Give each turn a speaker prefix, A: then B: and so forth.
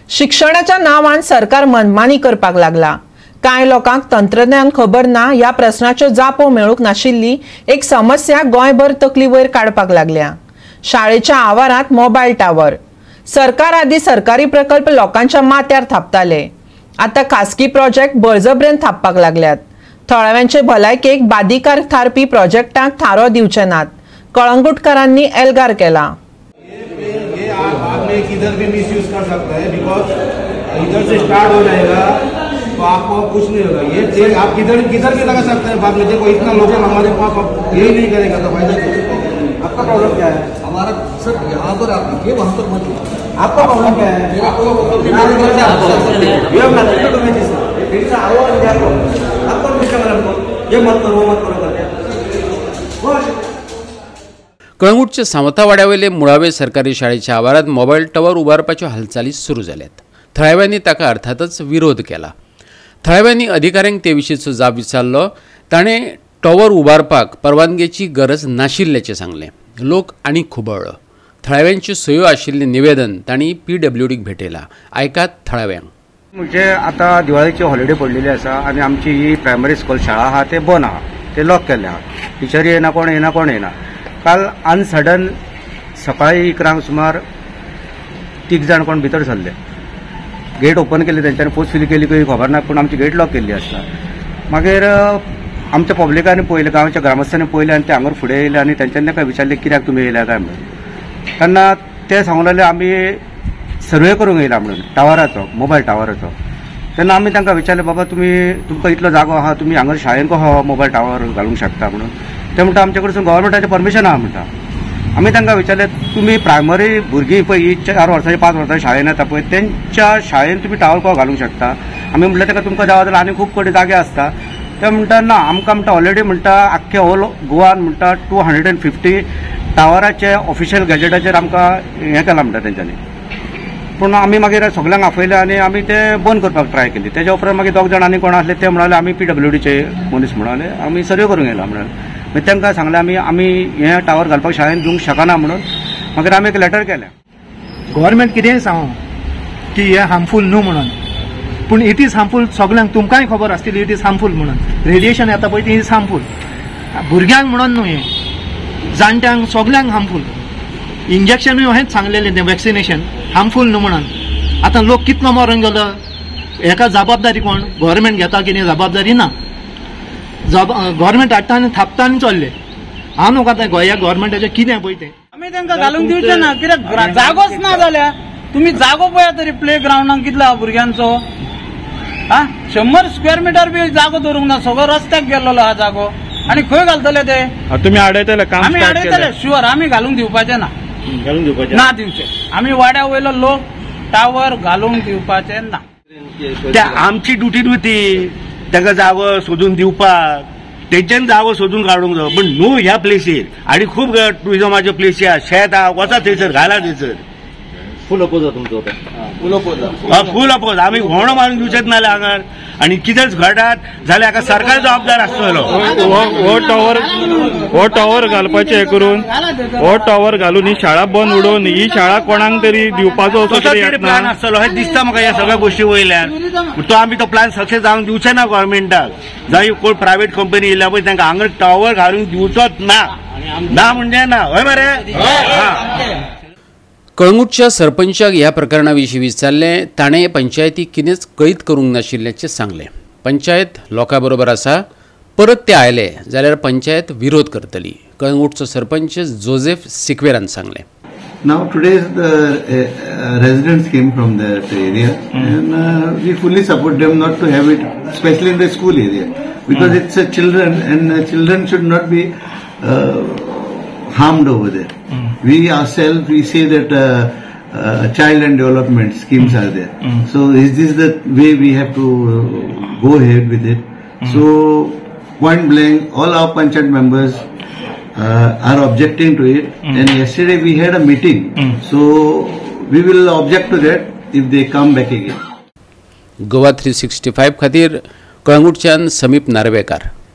A: शिक्षणाच्या नावान सरकार मनमानी करपाक लागला। कांय लोकांक तंत्रज्ञान खबर ना या प्रश्नाच्यो जापो मेळूक नाशिल्ली एक समस्या गोंयभर तकली वयर काडपाक लागल्या। शाळेच्या आवारांत मोबायल टावर, सरकार आदी सरकारी प्रकल्प लोकांच्या माथ्यार थापताले। आता खासगी प्रोजेक्ट बळजबरेन थापपाक लागल्यात। थळाव्यांचे भलायकेक बादिकार थारपी प्रोजेक्टांक थारो दिवचे नात। कळंगुटकारांनी एल्गार केला।
B: इधर भी मिसयूज कर सकता है बिकॉज इधर से स्टार्ट हो जाएगा तो आपको कुछ नहीं होगा। ये चेक आप किधर भी लगा सकते हैं। बाद में देखो इतना लोकल हमारे पास यही नहीं करेगा तो फायदा क्या? आपका प्रॉब्लम क्या है? हमारा सर यहाँ पर आप लिखिए, वहाँ पर मत लिखिए। आपका प्रॉब्लम क्या है? ये मत करो वो मत करो करते।
C: कळंगूटच्या सावंतवाड्यावेले मुळावे सरकारी शाळेच्या आवारात मोबायल टावर उबारपाच्यो हालचाली सुरू जाल्यात। थळाव्यांनी ताका अर्थातच विरोध केला। थळाव्यांनी अधिकाऱ्यांक ते विशींचो जाप विचारलो। ताणें टावर उबारपाक परवानगेची गरज नाशिल्ल्याचें सांगलें। लोक आनी खुबळ्ळो। थळाव्यांच्यो सयो आशिल्लें निवेदन तांणी PWDक भेटयलां। आयकात थळाव्यांक।
D: म्हणजे आता दिवाळीची हॉलिडे पडलेली आसा आनी आमची ही प्रायमरी स्कूल शाळा आहा ते बंद आहा, ते लॉक केल्ले आहा। टिचरी येना, कोण येना। काल अनसडन सकाळी 11 सुमार 3 जाण कोण भितर सरले। गेट ओपन केली, तेंच्यांनी पोस्ट फिल केली काही खबर ना, पूण आमची गेट लॉक केल्ली आसता। मागीर आमच्या पब्लिकांनी पळयलें, गांवच्या ग्रामस्थांनी पळयलें आनी ते हांगर फुडें येयले आनी तेंच्यांनी ताका विचारलें कित्याक तुमी येयल्या काय म्हणून। तेन्ना ते सांगूंक लागले आमी सर्वे करूंक येयला म्हणून टावराचो, मोबायल टावराचो। तेन्ना आमी तांकां विचारलें बाबा तुमकां इतलो जागो आहा, तुमी हांगर शाळेन कसो मोबायल टावर घालूंक शकता म्हणून। ते म्हणटा आमचे कडसून गव्हर्नमेंटाचें परमिशन आहा म्हणटा। आमी तांकां विचारलें तुमी प्रायमरी भुरगीं पळय ही 4 वर्सांची 5 वर्सांची शाळेन येता पळय तेंच्या शाळेन तुमी टावर कसो घालूंक शकता। आमी म्हणलें ताका तुमकां जाय जाल्यार आनी खूब कडेन जागे आसता। ते म्हणटा ना आमकां म्हणटा ऑलरेडी म्हणटा आख्ख्या होल गोवान म्हणटा 250 टावराचे ऑफिशियल गॅजेटाचेर आमकां हें केलां म्हणटा तेंच्यांनी। पूण आमी मागीर सगळ्यांक आफयलें आनी आमी ते बंद करपाक ट्राय केली। तेच्या उपरांत मागीर 2 जाण आनी कोण आसले ते म्हणाले आमी PWDचे मनीस म्हणाले आमी सर्वे करूंक येयला म्हणून। मागीर तांकां सांगलें आमी हें टावर घालपाक शाळेन दिवंक शकना म्हणून। मागीर आमी एक लेटर केलें।
E: गव्हर्नमेंट कितेंय सांगो की हें हार्मफूल न्हू म्हणून, पूण इट इज हार्मफूल सगळ्यांक। तुमकांय खबर आसतली इट इज हार्मफूल म्हणून। रेडिएशन येता पळय ती इज हार्मफूल। भुरग्यांक म्हणून न्हू, हें जाणट्यांक सगळ्यांक हार्मफूल। इंजेक्शनूय हेंच सांगलेलें तें वॅक्सिनेशन हार्मफूल न्हू म्हणून। आतां लोक कितलो मरून गेलो, हेका जबाबदारी कोण? गव्हर्नमेंट घेता कितें जबाबदारी ना। गव्हर्नमेंट हाडटा आनी थापता आनी चल्ले। हांव न्हू आतां गोंया गव्हर्नमेंटाचें कितें पळय तें
F: आमी तांकां घालूंक दिवचे ना, कित्याक जागोच ना जाल्यार तुमी जागो पळया तरी प्ले ग्राउंडाक कितलो आहा भुरग्यांचो। 100 स्क्वेअर मिटर बी जागो दवरूंक ना, सगळो रस्त्याक गेल्लो हा जागो। आनी खंय घालतले ते?
G: तुमी आडयतले काम?
F: आमी आडयतले शुअर। आमी घालूंक दिवपाचे ना, ना दिवचे। आमी वाड्या वयलो लोक टावर घालूंक दिवपाचे ना।
D: त्या आमची ड्युटी न्हू ती, ताका जागो सोदून दिवपाक, तेंच्यान जागो सोदून काडूंक जाय। पण न्हू ह्या प्लेसीर आनी खूब टुरिजमाच्यो प्लेसी आहा, शेत आहा, वचा थंयसर, घाला थंयसर। फूल अपोज तुमचो फूल अपोज। आमी व्होणो मारून दिवचेच नाल्या हांगर। आनी कितेंच घडत जाल्यार हाका सरकार जबाबदार आसतलो।
G: हो टावर घालपाचे करून हो टावर घालून ही शाळा बंद उडोवन ही शाळा कोणाक तरी दिवपाचो
D: प्लॅन आसतलो हे दिसता म्हाका ह्या सगळ्या गोष्टी वयल्यान। तो आमी तो प्लॅन सक्सेस जावंक दिवचे ना गव्हर्नमेंटाक। जावं कोण प्रायव्हेट कंपनी येयल्या पळय तांकां हांगर टावर घालून दिवचोच ना म्हणजे ना। हय मरे।
C: कळंगूटच्या सरपंचाक ह्या प्रकरणा विशीं विचारलें। ताणें पंचायतीक कितेंच कळीत करूंक नाशिल्ल्याचें सांगलें। पंचायत लोकां बरोबर आसा, परत ते आयले जाल्यार पंचायत विरोध करतली। कळंगूटचो सरपंच जोसेफ सिक्वेरान सांगलें।
H: Now today the residents came from that area and we fully support them not to have it, especially in the school area, because it's a children and children should not be harmed over there. We ourselves, we say that child and development schemes are there. So is this the way we have to go ahead with it? So point blank, all our panchayat members are objecting to it. And yesterday we had a meeting. So we will object to that if they come back again.
C: Goa 365 खातीर कळंगूटच्यान समीप नार्वेकार।